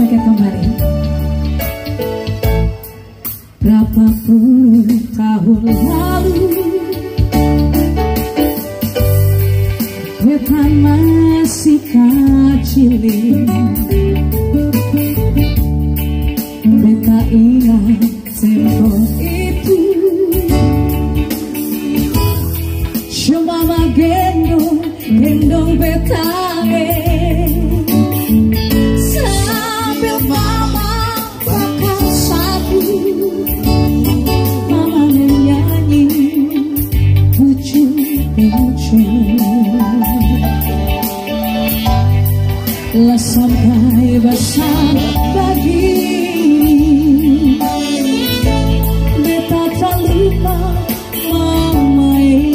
lengket kembali. Berapapun tahun lalu beta masih kecil, beta ingat tempo itu. Cuma gendong beta sambil mama bakal sapu. Mama menyanyi lucu-lucu lah sampai besar begini. Beta tak lupa mama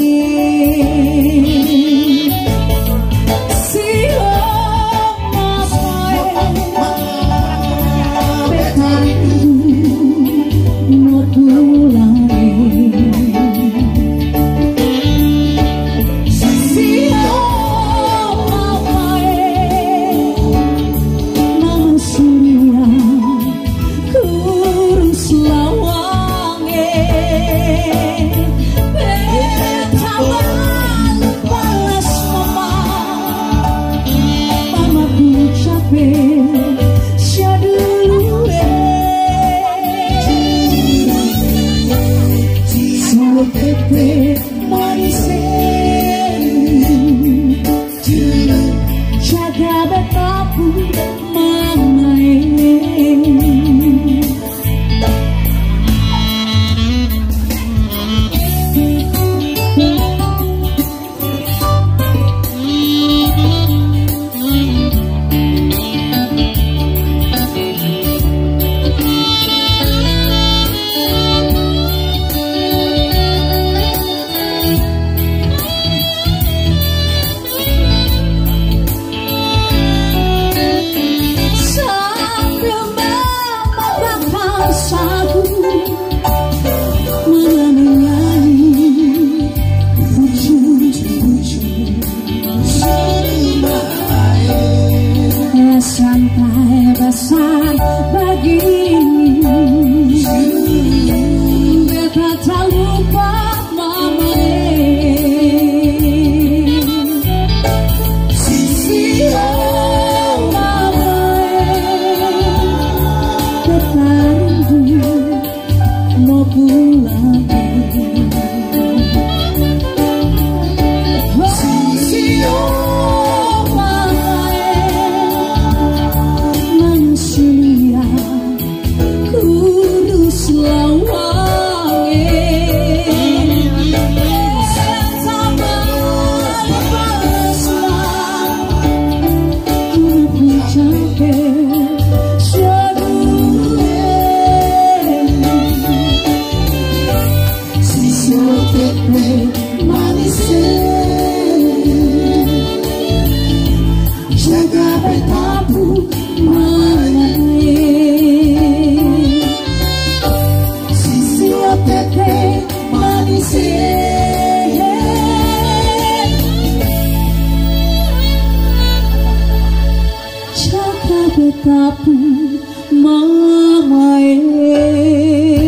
jaga betapu mama sampai besar begini. Beta tak lupa mama sisi mama. Beta rindu mau pulang. Jaga betapu mama sisi otete manis. Jaga betapu mama